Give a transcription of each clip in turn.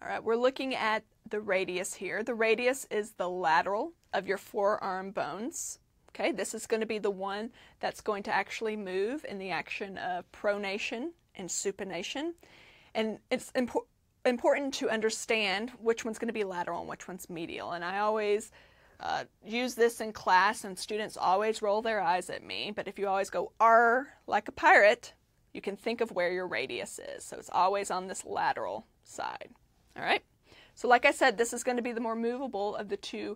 All right, we're looking at the radius here. The radius is the lateral of your forearm bones. Okay, this is going to be the one that's going to actually move in the action of pronation and supination. And it's important to understand which one's going to be lateral and which one's medial. And I always use this in class, and students always roll their eyes at me. But if you always go R like a pirate, you can think of where your radius is. So it's always on this lateral side. All right. So like I said, this is going to be the more movable of the two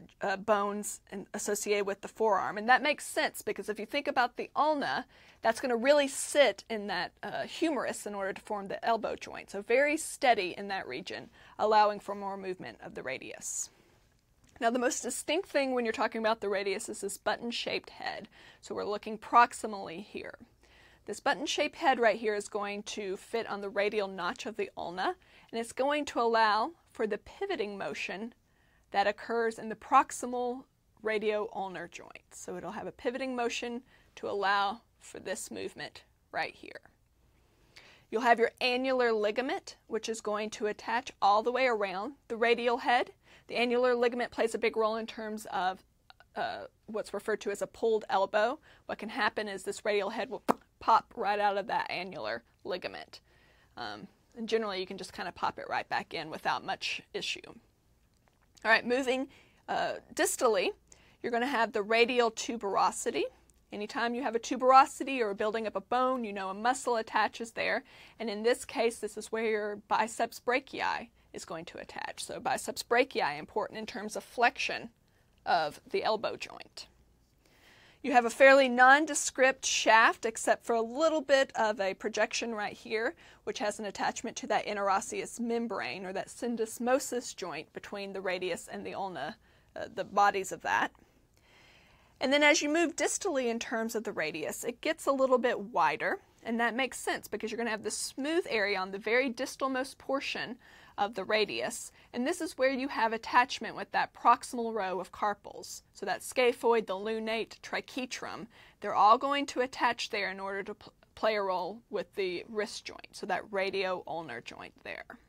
bones associated with the forearm. And that makes sense because if you think about the ulna, that's going to really sit in that humerus in order to form the elbow joint. So very steady in that region, allowing for more movement of the radius. Now the most distinct thing when you're talking about the radius is this button-shaped head. So we're looking proximally here. This button-shaped head right here is going to fit on the radial notch of the ulna, and it's going to allow for the pivoting motion that occurs in the proximal radio-ulnar joint. So it'll have a pivoting motion to allow for this movement right here. You'll have your annular ligament, which is going to attach all the way around the radial head. The annular ligament plays a big role in terms of what's referred to as a pulled elbow. What can happen is this radial head will pop right out of that annular ligament. And generally you can just kind of pop it right back in without much issue. All right, moving distally, you're going to have the radial tuberosity. Anytime you have a tuberosity or building up a bone, you know a muscle attaches there. And in this case, this is where your biceps brachii is going to attach. So biceps brachii, important in terms of flexion of the elbow joint. You have a fairly nondescript shaft except for a little bit of a projection right here, which has an attachment to that interosseous membrane or that syndesmosis joint between the radius and the ulna, the bodies of that. And then as you move distally in terms of the radius, it gets a little bit wider, and that makes sense because you're going to have this smooth area on the very distalmost portion of the radius, and this is where you have attachment with that proximal row of carpals. So that scaphoid, the lunate, triquetrum, they're all going to attach there in order to play a role with the wrist joint, so that radio-ulnar joint there.